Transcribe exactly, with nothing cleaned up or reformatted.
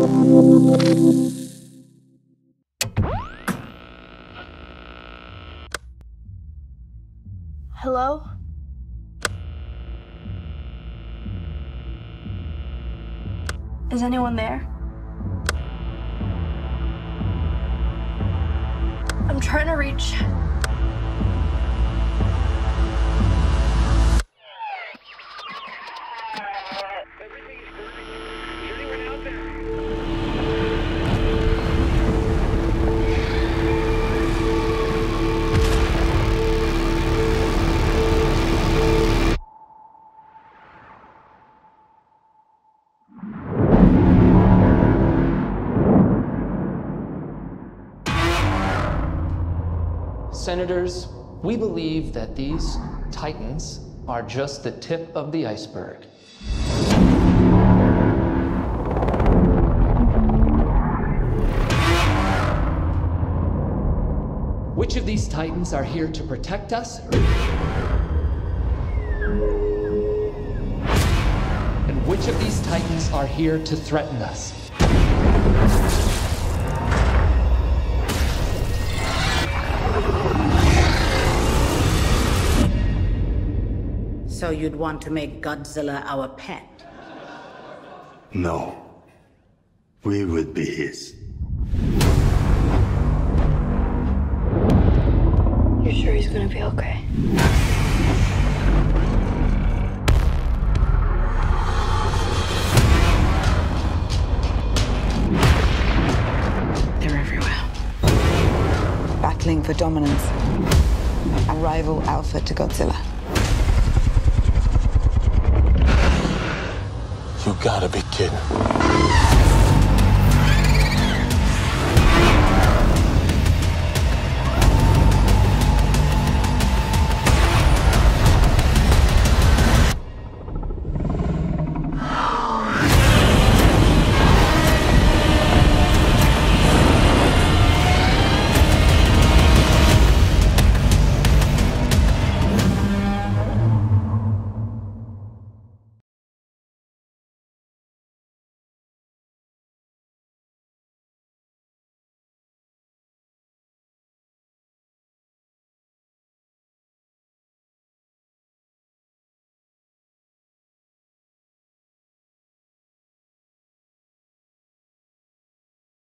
Hello? Is anyone there? I'm trying to reach... Senators, we believe that these titans are just the tip of the iceberg. Which of these titans are here to protect us? And which of these titans are here to threaten us? So you'd want to make Godzilla our pet? No. We would be his. You sure he's gonna be okay? They're everywhere. Battling for dominance. A rival alpha to Godzilla. You gotta be kidding.